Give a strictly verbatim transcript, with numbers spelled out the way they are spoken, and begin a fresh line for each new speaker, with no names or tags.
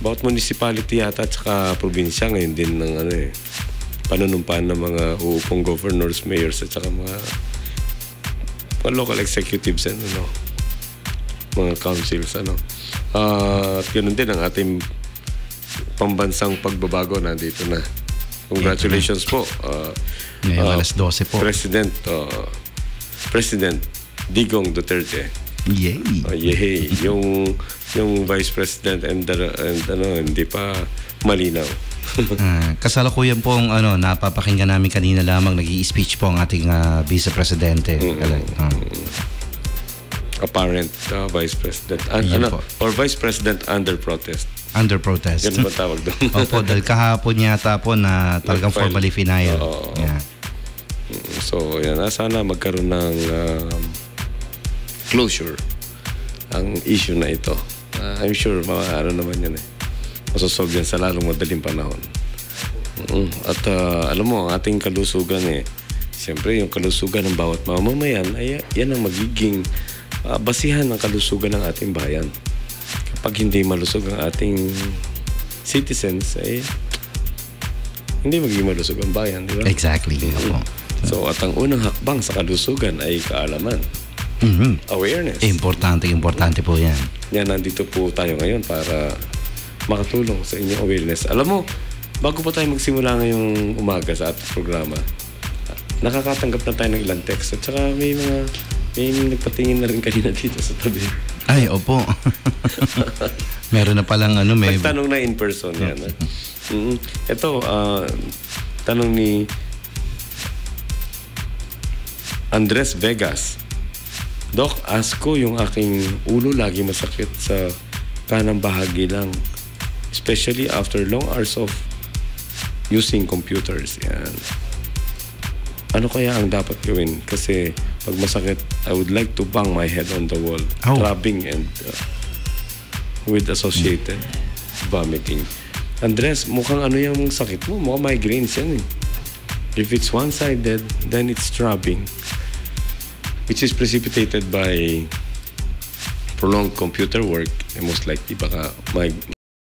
bawat municipality yata at saka probinsya ngayon din ng ano eh, panunumpaan ng mga uupong governors, mayors at saka mga, mga local executives and ano, mga councils ano. Uh, at ganoon din ang ating pambansang pagbabago nandito na. Congratulations po. Uh,
Ngayon uh, alas dose po.
President uh, President Digong Duterte.
Yay.
Uh, yay. yung yung Vice President and, the, and ano, hindi pa malinaw.
uh, kasalukuyan po ang ano, napapakinggan namin kanina lamang nag-i-speech po ang ating uh, Vice Presidente. Mm-hmm. uh.
Apparent uh, Vice President. An- ano, or Vice President under protest.
Under protest.
Ganun ba tawag doon?
Opo, dahil kahapon yata po na talagang
Nag-file.
formally final.
Oo.
Yeah.
So, yan. Sana magkaroon ng um, closure ang issue na ito. Uh, I'm sure, ano naman yan eh. Masosolve yan sa lalong madaling panahon. Mm-hmm. At uh, alam mo, ang ating kalusugan eh, siyempre yung kalusugan ng bawat mamamayan, ay yan ang magiging uh, basihan ng kalusugan ng ating bayan. Kapag hindi malusog ang ating citizens, ay hindi magiging malusog ang bayan, di ba?
Exactly.
Mm-hmm. So, at ang unang hakbang sa kalusugan ay kaalaman.
Mm-hmm.
Awareness.
Importante, importante po yan.
Yan, nandito po tayo ngayon para makatulong sa inyong awareness. Alam mo, bago pa tayo magsimula ngayong umaga sa ating programa, nakakatanggap na tayo ng ilang text. At saka may mga, may nagpatingin na rin kanina dito sa tabi.
Ay, opo. Meron na palang ano, may...
Nagtanong na in person yan. Mm-hmm. Ito, uh, tanong ni Andres Vegas. Doc, ask ko yung aking ulo lagi masakit sa kanang bahagi lang. Especially after long hours of using computers. Yan. Ano kaya ang dapat gawin? Kasi pag masakit, I would like to bang my head on the wall. Oh. Rubbing and uh, with associated vomiting. Andres, mukhang ano yung sakit mo? Mukhang migraines yan eh. If it's one-sided, then it's throbbing, which is precipitated by prolonged computer work, and most likely baka may